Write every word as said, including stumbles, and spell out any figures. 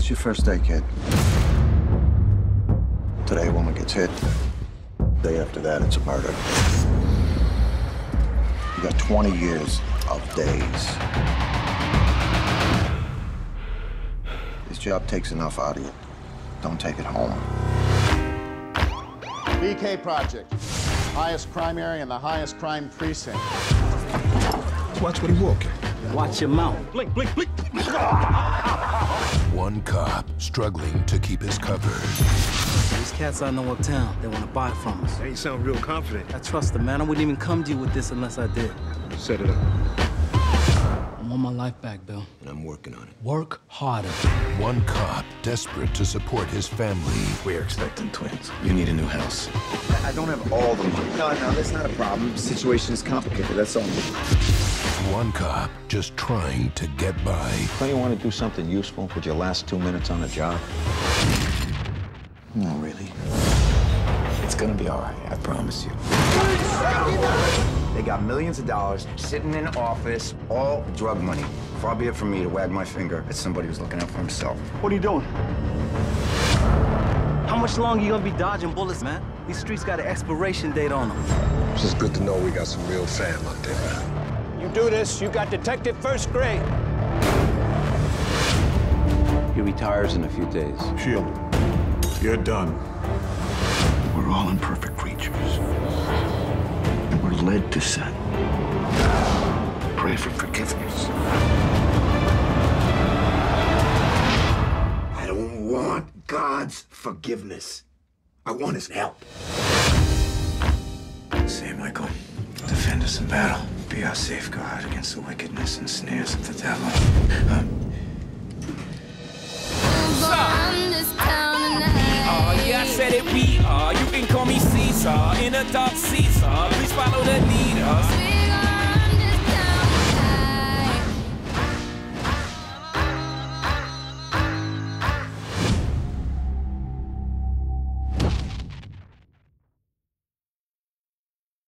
Today's your first day, kid. Today, a woman gets hit. Day after that, it's a murder. You got twenty years of days. This job takes enough out of you. Don't take it home. B K Project. Highest crime area and the highest crime precinct. Watch what he walking. Watch your mouth. Blink, blink, blink. One cop struggling to keep his cover. These cats I know uptown, they want to buy from us. They ain't sound real confident. I trust them, man. I wouldn't even come to you with this unless I did. Set it up. I want my life back, Bill. And I'm working on it. Work harder. One cop desperate to support his family. We're expecting twins. You need a new house. I don't have all the money. No, no, that's not a problem. The situation is complicated, that's all. One cop just trying to get by. Don't you want to do something useful with your last two minutes on the job? No, really. It's gonna be all right, I promise you. They got millions of dollars sitting in an office, all drug money. Far be it from me to wag my finger at somebody who's looking out for himself. What are you doing? How much longer you gonna be dodging bullets, man? These streets got an expiration date on them. It's just good to know we got some real fam out there, man. You do this, you got detective first grade. He retires in a few days. Shield, you're done. We're all imperfect creatures. And we're led to sin. Pray for forgiveness. I don't want God's forgiveness. I want his help. Say, Michael, defend us in battle. Be our safeguard against the wickedness and snares of the devil. Huh? Oh, yeah, I said it, we are. You can call me Caesar in a dark season.